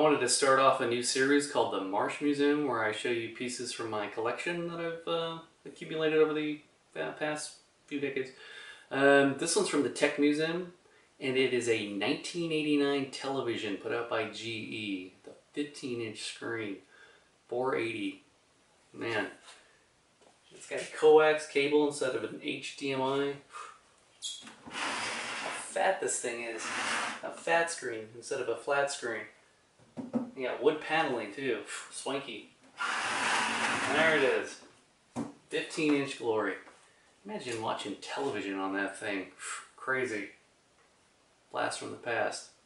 wanted to start off a new series called the Marsh Museum, where I show you pieces from my collection that I've accumulated over the past few decades. This one's from the Tech Museum, and it is a 1989 television put out by GE, the 15-inch screen, 480. Man, it's got a coax cable instead of an HDMI. How fat this thing is. A fat screen instead of a flat screen. You got wood paneling too. Swanky. There it is. 15-inch glory. Imagine watching television on that thing. Crazy. Blast from the past.